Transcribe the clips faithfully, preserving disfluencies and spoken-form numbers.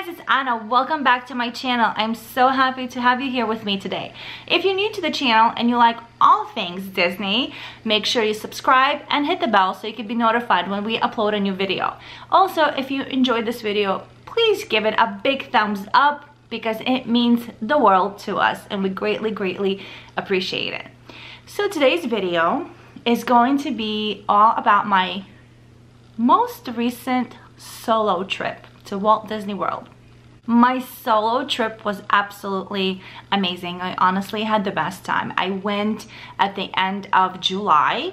it's Anna. Welcome back to my channel. I'm so happy to have you here with me today. If you're new to the channel and you like all things Disney, make sure you subscribe and hit the bell so you can be notified when we upload a new video. Also, if you enjoyed this video, please give it a big thumbs up because it means the world to us and we greatly, greatly appreciate it. So today's video is going to be all about my most recent solo trip to Walt Disney World. My solo trip was absolutely amazing. I honestly had the best time. I went at the end of July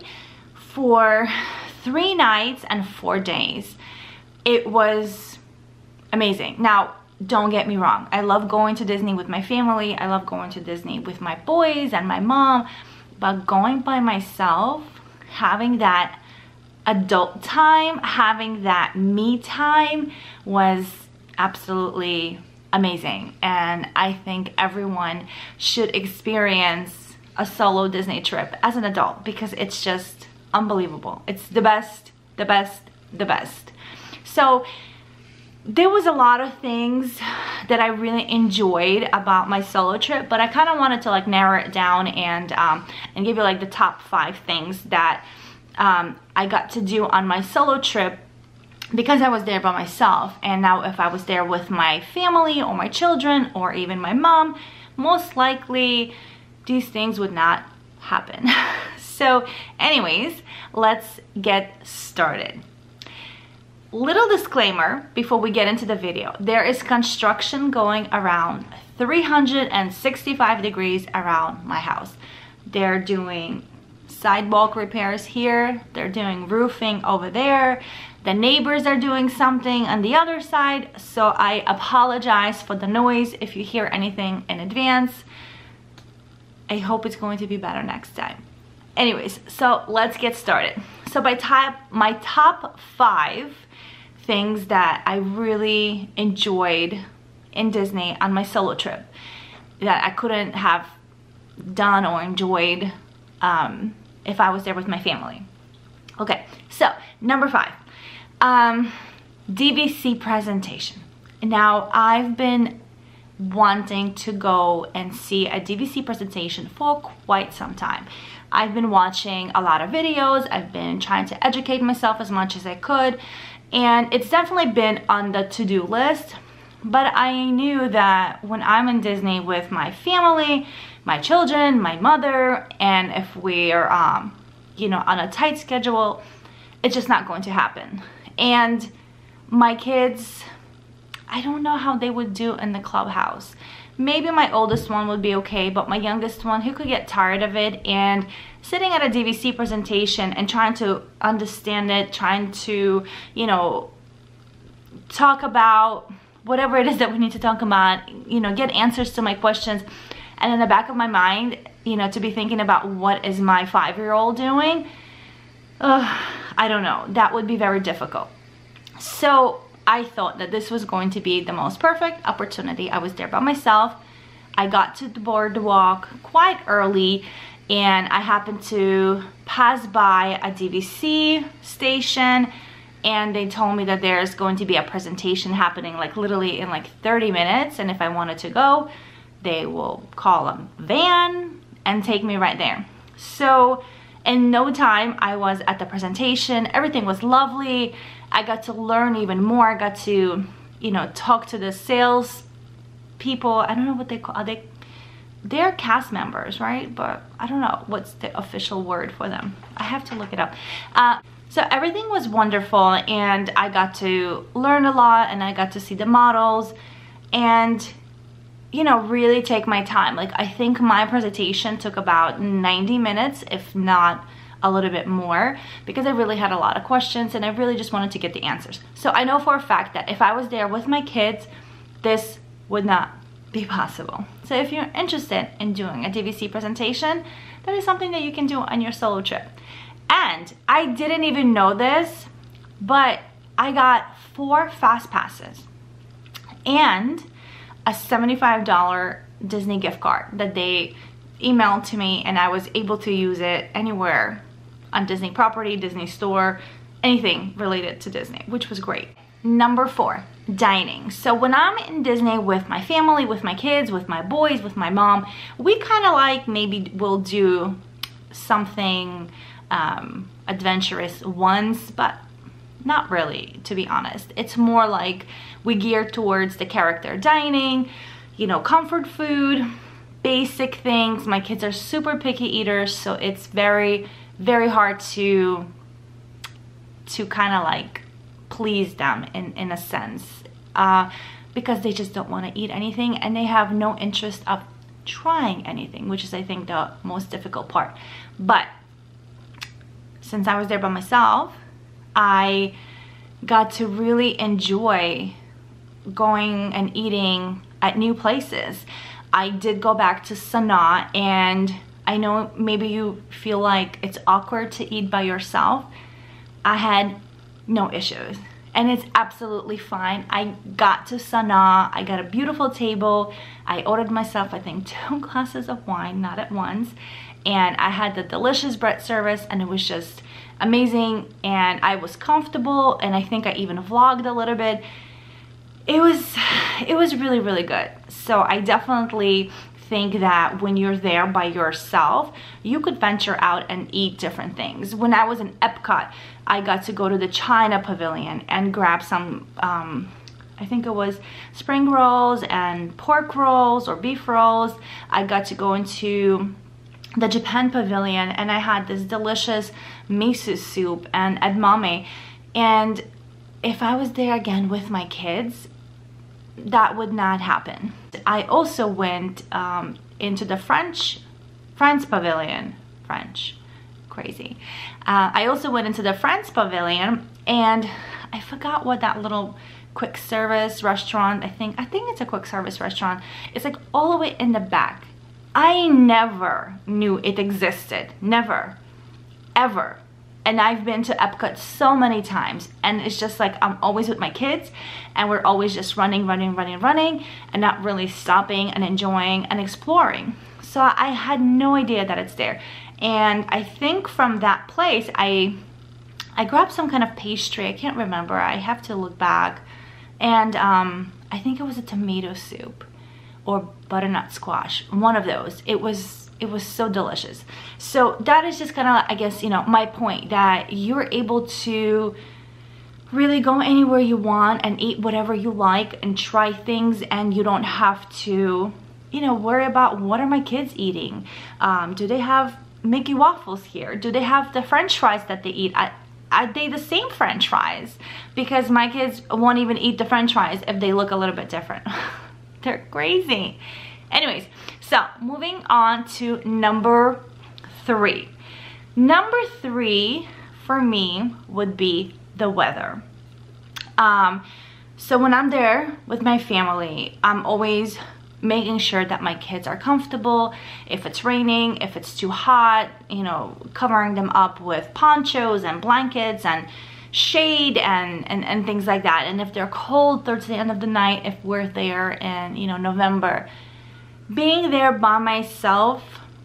for three nights and four days. It was amazing. Now, don't get me wrong. I love going to Disney with my family. I love going to Disney with my boys and my mom. But going by myself, having that adult time, having that me time was absolutely amazing. And I think everyone should experience a solo Disney trip as an adult because it's just unbelievable. It's the best, the best, the best. So there was a lot of things that I really enjoyed about my solo trip, but I kind of wanted to like narrow it down and um, and give you like the top five things that um, I got to do on my solo trip because I was there by myself. And now if I was there with my family or my children or even my mom, most likely these things would not happen. So anyways, let's get started. Little disclaimer before we get into the video. There is construction going around three hundred sixty-five degrees around my house. They're doing sidewalk repairs here. They're doing roofing over there. The neighbors are doing something on the other side. So I apologize for the noise if you hear anything in advance. I hope it's going to be better next time. Anyways, so let's get started. So by top, my top five things that I really enjoyed in Disney on my solo trip that I couldn't have done or enjoyed um, if I was there with my family. Okay, so number five, um, D V C presentation. Now I've been wanting to go and see a D V C presentation for quite some time. I've been watching a lot of videos. I've been trying to educate myself as much as I could. And it's definitely been on the to-do list. But I knew that when I'm in Disney with my family, my children, my mother, and if we're, um, you know, on a tight schedule, it's just not going to happen. And my kids, I don't know how they would do in the clubhouse. Maybe my oldest one would be okay, but my youngest one, he could get tired of it. And sitting at a D V C presentation and trying to understand it, trying to, you know, talk about whatever it is that we need to talk about, you know, get answers to my questions. And in the back of my mind, you know, to be thinking about what is my five-year-old doing, uh, I don't know, that would be very difficult. So I thought that this was going to be the most perfect opportunity. I was there by myself. I got to the boardwalk quite early and I happened to pass by a D V C station and they told me that there's going to be a presentation happening like literally in like thirty minutes, and if I wanted to go, they will call a van and take me right there. So in no time I was at the presentation. Everything was lovely. I got to learn even more. I got to, you know, talk to the sales people. I don't know what they call, are they, they're cast members, right? But I don't know what's the official word for them. I have to look it up. Uh, so everything was wonderful and I got to learn a lot and I got to see the models and, you know, really take my time. Like I think my presentation took about ninety minutes, if not a little bit more, because I really had a lot of questions and I really just wanted to get the answers. So I know for a fact that if I was there with my kids, this would not be possible. So if you're interested in doing a D V C presentation, that is something that you can do on your solo trip. And I didn't even know this, but I got four fast passes and a seventy-five dollar Disney gift card that they emailed to me, and I was able to use it anywhere on Disney property, Disney store, anything related to Disney, which was great. number four, dining. So when I'm in Disney with my family, with my kids, with my boys, with my mom, we kind of like maybe we'll do something um, adventurous once, but not really, to be honest. It's more like we gear towards the character dining, you know, comfort food, basic things. My kids are super picky eaters, so it's very, very hard to to kind of like please them in, in a sense, uh, because they just don't want to eat anything and they have no interest of trying anything, which is, I think, the most difficult part. But since I was there by myself, I got to really enjoy going and eating at new places. I did go back to Sanaa, and I know maybe you feel like it's awkward to eat by yourself. I had no issues, and it's absolutely fine. I got to Sanaa, I got a beautiful table. I ordered myself, I think, two glasses of wine, not at once, and I had the delicious bread service, and it was just amazing, and I was comfortable, and I think I even vlogged a little bit. It was, it was really, really good. So I definitely think that when you're there by yourself, you could venture out and eat different things. When I was in Epcot, I got to go to the China Pavilion and grab some, um, I think it was spring rolls and pork rolls or beef rolls. I got to go into the Japan Pavilion, and I had this delicious miso soup and edamame. And if I was there again with my kids, that would not happen. I also went um, into the French, France Pavilion, French, crazy. Uh, I also went into the France Pavilion, and I forgot what that little quick service restaurant, I think, I think it's a quick service restaurant. It's like all the way in the back. I never knew it existed, never, ever. And I've been to Epcot so many times, and it's just like I'm always with my kids, and we're always just running, running, running, running, and not really stopping and enjoying and exploring. So I had no idea that it's there. And I think from that place, I I grabbed some kind of pastry. I can't remember. I have to look back. And um, I think it was a tomato soup or butternut squash, one of those. It was it was so delicious. So that is just kind of, I guess, you know, my point, that you're able to really go anywhere you want and eat whatever you like and try things, and you don't have to, you know, worry about what are my kids eating. Um, do they have Mickey waffles here? Do they have the French fries that they eat? I, are they the same French fries? Because my kids won't even eat the French fries if they look a little bit different. They're crazy. Anyways, so moving on to number three. Number three for me would be the weather. Um, so when I'm there with my family, I'm always making sure that my kids are comfortable. If it's raining, if it's too hot, you know, covering them up with ponchos and blankets and shade and, and, and things like that. And if they're cold towards the end of the night, if we're there in, you know, November, being there by myself,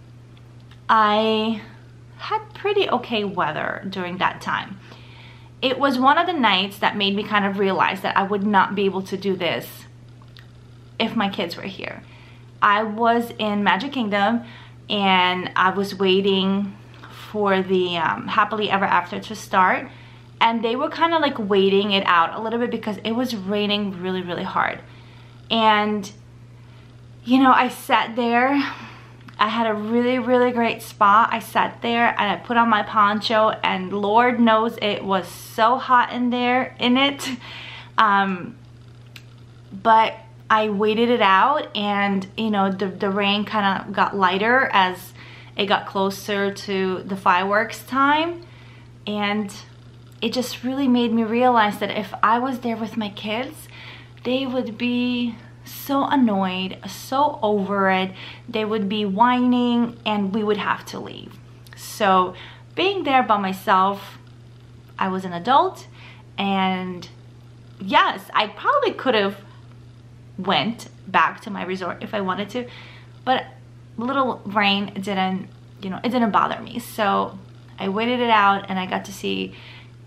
I had pretty okay weather during that time. It was one of the nights that made me kind of realize that I would not be able to do this if my kids were here. I was in Magic Kingdom, and I was waiting for the um, Happily Ever After to start, and they were kind of like waiting it out a little bit because it was raining really, really hard. And you know, I sat there. I had a really, really great spot. I sat there and I put on my poncho, and Lord knows it was so hot in there, in it. Um, but I waited it out, and you know, the, the rain kind of got lighter as it got closer to the fireworks time. And it just really made me realize that if I was there with my kids, they would be so annoyed, so over it. They would be whining, and we would have to leave. So being there by myself, I was an adult, and yes, I probably could have went back to my resort if I wanted to, but little rain didn't, you know, it didn't bother me. So I waited it out, and I got to see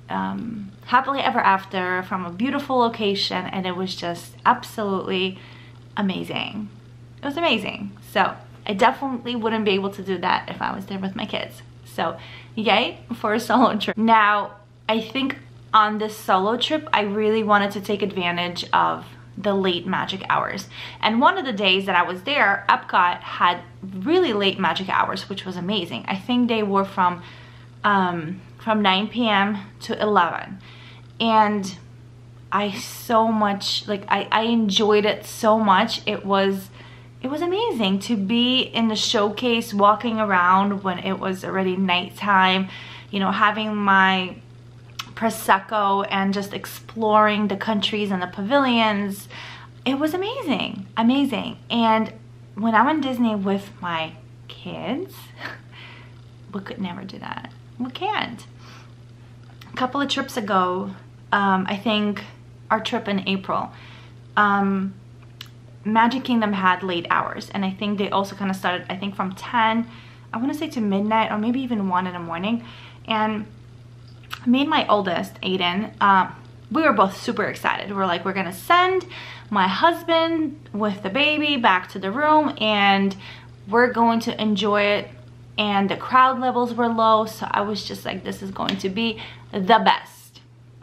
um, happily ever after from a beautiful location, and it was just absolutely amazing. It was amazing. So I definitely wouldn't be able to do that if I was there with my kids. So yay for a solo trip. Now, I think on this solo trip, I really wanted to take advantage of the late magic hours. And one of the days that I was there, Epcot had really late magic hours, which was amazing. I think they were from um, from nine p m to eleven. And I so much, like I, I enjoyed it so much. It was, it was amazing to be in the showcase, walking around when it was already nighttime, you know, having my Prosecco and just exploring the countries and the pavilions. It was amazing, amazing. And when I'm in Disney with my kids, we could never do that. We can't. A couple of trips ago, um, I think our trip in April, um, Magic Kingdom had late hours, and I think they also kind of started, I think from ten, I want to say to midnight, or maybe even one in the morning. And me and my oldest, Aiden, uh, we were both super excited. We were like, we're gonna send my husband with the baby back to the room, and we're going to enjoy it. And the crowd levels were low, so I was just like, this is going to be the best.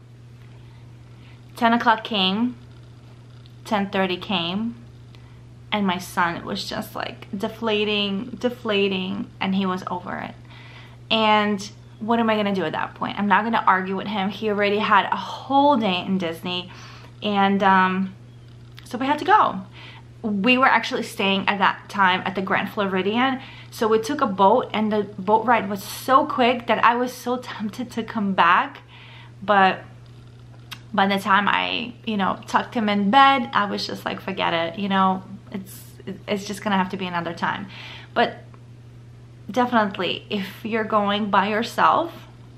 ten o'clock came, ten thirty came, and my son was just like deflating, deflating, and he was over it. And what am I gonna do at that point? I'm not gonna argue with him. He already had a whole day in Disney, and um, so we had to go. We were actually staying at that time at the Grand Floridian, so we took a boat, and the boat ride was so quick that I was so tempted to come back, but by the time I, you know, tucked him in bed, I was just like, forget it, you know, it's it's just gonna have to be another time. But definitely, if you're going by yourself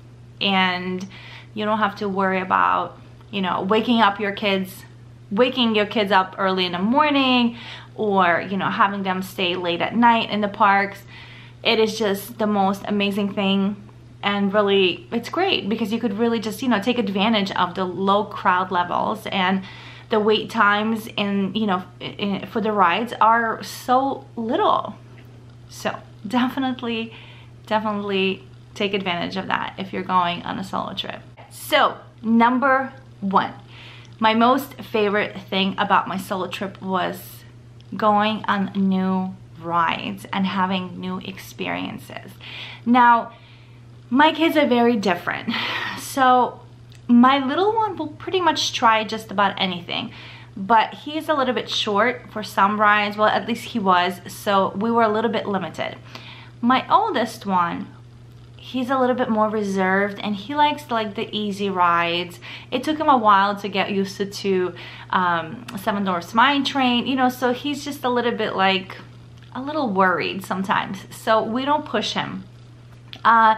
and you don't have to worry about, you know, waking up your kids, waking your kids up early in the morning, or, you know, having them stay late at night in the parks, it is just the most amazing thing. And really, it's great because you could really just, you know, take advantage of the low crowd levels, and the wait times in, you know, in, for the rides are so little. So definitely, definitely take advantage of that if you're going on a solo trip. So number one, my most favorite thing about my solo trip was going on new rides and having new experiences. Now, my kids are very different. So my little one will pretty much try just about anything, but he's a little bit short for some rides. Well, at least he was, so we were a little bit limited. My oldest one, he's a little bit more reserved, and he likes like the easy rides. It took him a while to get used to, to um, Seven Dwarfs Mine Train, you know, so he's just a little bit like, a little worried sometimes. So we don't push him. Uh,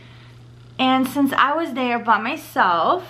and since I was there by myself,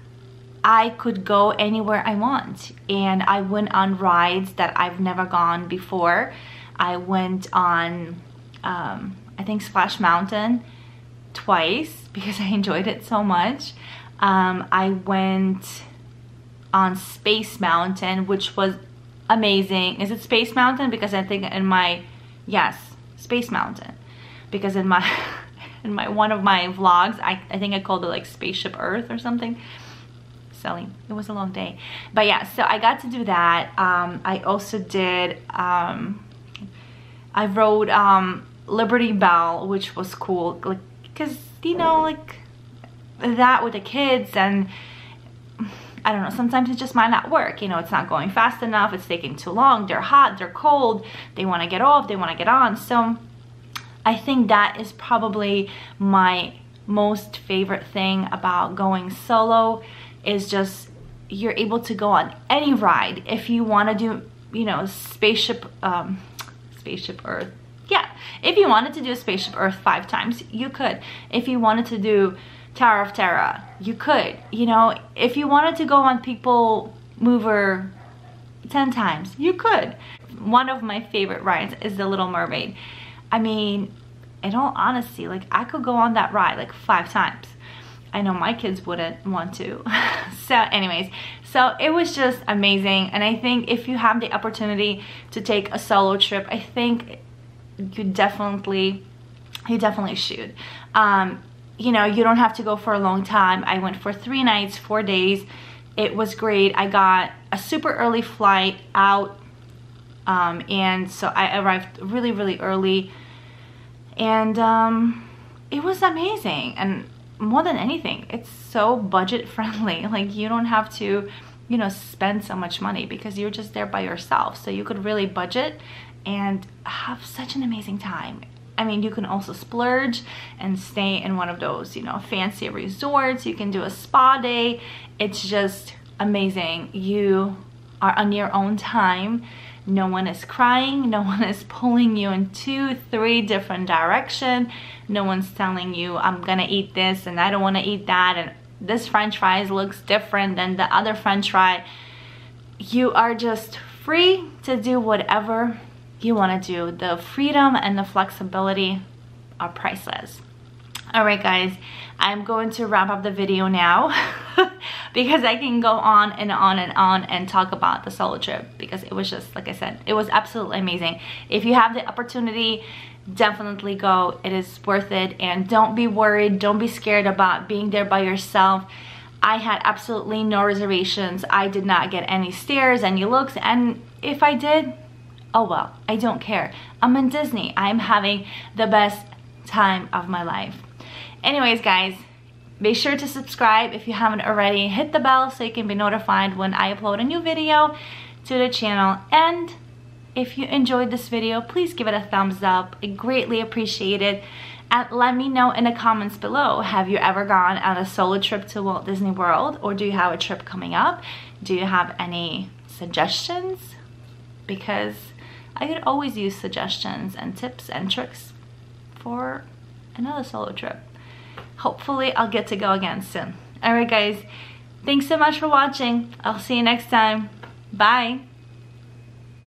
I could go anywhere I want, and I went on rides that I've never gone before. I went on, um, I think Splash Mountain twice because I enjoyed it so much. Um, I went on Space Mountain, which was amazing. Is it Space Mountain? Because I think in my, yes, Space Mountain. Because in my, in my one of my vlogs, I, I think I called it like Spaceship Earth or something. Silly, it was a long day. But yeah, so I got to do that. Um, I also did, um, I rode um, Liberty Bell, which was cool. Like, cause you know, like that with the kids, and I don't know, sometimes it just might not work. You know, it's not going fast enough, it's taking too long, they're hot, they're cold, they wanna get off, they wanna get on. So I think that is probably my most favorite thing about going solo, is just you're able to go on any ride. If you wanna do, you know, Spaceship, um, Spaceship Earth, yeah, if you wanted to do Spaceship Earth five times, you could. If you wanted to do Tower of Terror, you could. You know, if you wanted to go on People Mover ten times, you could. One of my favorite rides is The Little Mermaid. I mean, in all honesty, like I could go on that ride like five times. I know my kids wouldn't want to. So anyways, so it was just amazing. And I think if you have the opportunity to take a solo trip, I think you definitely, you definitely should. Um, you know, you don't have to go for a long time. I went for three nights, four days. It was great. I got a super early flight out. Um, and so I arrived really, really early. And um, it was amazing. And more than anything, it's so budget friendly. Like, you don't have to, you know, spend so much money because you're just there by yourself. So you could really budget and have such an amazing time. I mean, you can also splurge and stay in one of those, you know, fancy resorts. You can do a spa day. It's just amazing. You are on your own time. No one is crying. No one is pulling you in two, three different directions. No one's telling you, I'm gonna eat this and I don't wanna eat that, and this French fries looks different than the other French fry. You are just free to do whatever you wanna do. The freedom and the flexibility are priceless. All right, guys, I'm going to wrap up the video now because I can go on and on and on and talk about the solo trip, because it was just, like I said, it was absolutely amazing. If you have the opportunity, definitely go. It is worth it. And don't be worried. Don't be scared about being there by yourself. I had absolutely no reservations. I did not get any stares, any looks. And if I did, oh well, I don't care. I'm in Disney. I'm having the best time of my life. Anyways, guys, be sure to subscribe if you haven't already. Hit the bell so you can be notified when I upload a new video to the channel. And if you enjoyed this video, please give it a thumbs up. I greatly appreciate it. And let me know in the comments below, have you ever gone on a solo trip to Walt Disney World, or do you have a trip coming up? Do you have any suggestions? Because I could always use suggestions and tips and tricks for another solo trip. Hopefully I'll get to go again soon. Alright guys, thanks so much for watching. I'll see you next time. Bye.